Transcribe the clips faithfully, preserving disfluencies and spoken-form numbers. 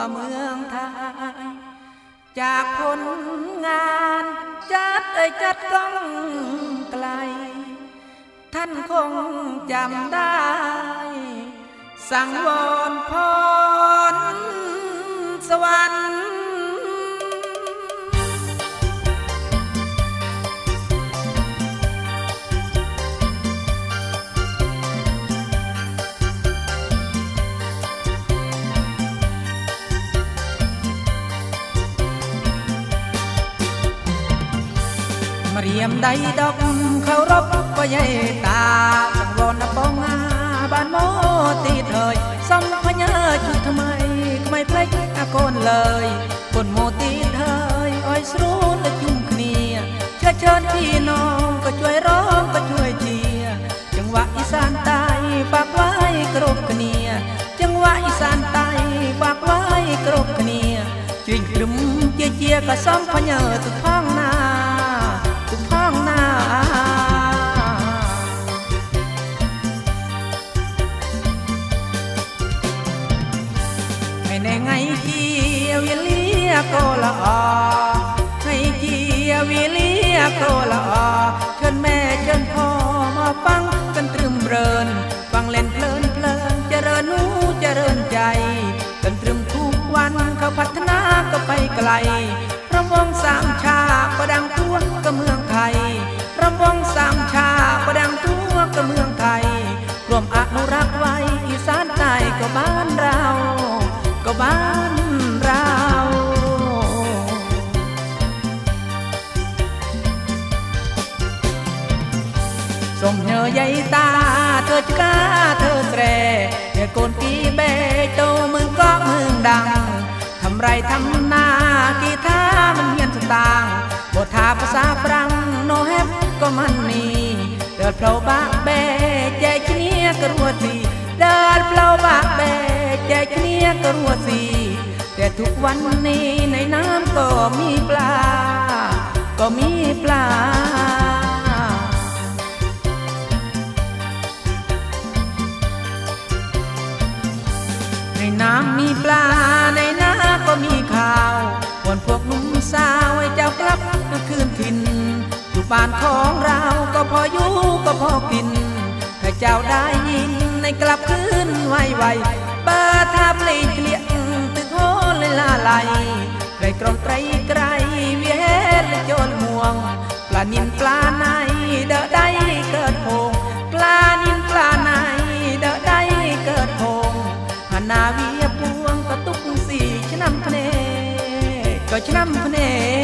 เมืองไทยจากผลงานจัดเอ่ยจัดก้องไกลท่านคงจำได้สังวรพรสวรรค์มาเรียมใดดอกเขารบก็ใหญ่ตาสังวรนะปองอาบ้านโมตีเถยซ้ำพญาจุดทำไมไม่เพลกอาโกนเลยคนโมตีเถยอ้อยสรู้และจุ่มเนียเชิญเชิญพี่น้องก็ช่วยร้องก็ช่วยเชียร์จังหวะอีสานใต้ฝากไว้กรบเนียจังหวะอีสานใต้ฝากไว้กรบเนียจุ่มกลุ่มเจียเจียก็ซ้ำพญาตุกพ้องนาตุกพ้องนาในไงเจียววิเลียโกละอไงเจียววิเลียโกละอเชิญแม่เชิญพ่อมาฟังกันตรึมเรินฟังเล่นเพลินเพลินเจริญหูเจริญใจกันตรึมทุกวันเขาพัฒนาก็ไปไกลรำวงสามชาก็ดังทั่วก็เมืองไทยรำวงสามชาก็ดังทั่วก็เมืองไทยรวมอนุรักษ์ไว้อีสานใต้ก็บ้านเราก็บ้านเราสมเหยใหญ่ตาเธอจะกล้าเธอแตรอย่าโกนกีเบโตมึงก็มึงดังทำไรทำนากีท่ามันเฮียนสตางบททาภาษาฝรั่งโนแฮปก็มันนี่เดินเพลาบากเบแจกเนี้ยกระรัวทีเดินเพลาบากเบแจกเนี้ยกระรัวสีแต่ทุกวันนี้ในน้ำก็มีปลาก็มีปลาในน้ำมีปลาในนาก็มีข้าววันพวกหนุ่มสาวให้เจ้ากลับมาคืนถิ่นอยู่บ้านของเราก็พออยู่ก็พอกินถ้าเจ้าได้ยินในกลับคืนไวไวเปิดทาปลีเกลี่ยตึกโหเลยลาไหลไกลกรองไกลไกลเวียนและโจรห่วงปลานินปลาในเดาได้เกิดโพงปลานินปลาในเดาได้เกิดโพงหานาเวียพวงกระตุกสีชะนำพเนก็ชะนำพเน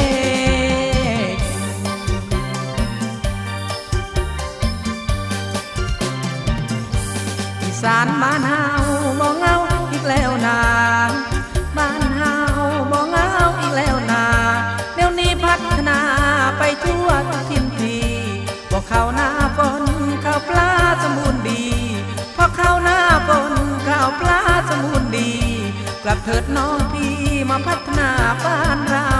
อีสานบ้านเฮามองเงาอีกแล้วนาบ้านเฮามองเงาอีกแล้วนาเดี๋ยวนี้พัฒนาไปทั่วทุกทิศทีพอเข้าหน้าฝนข้าวปลาสมบูรณ์ดีพอเข้าหน้าฝนข้าวปลาสมบูรณ์ดีกลับเถิดน้องพี่มาพัฒนาบ้านเรา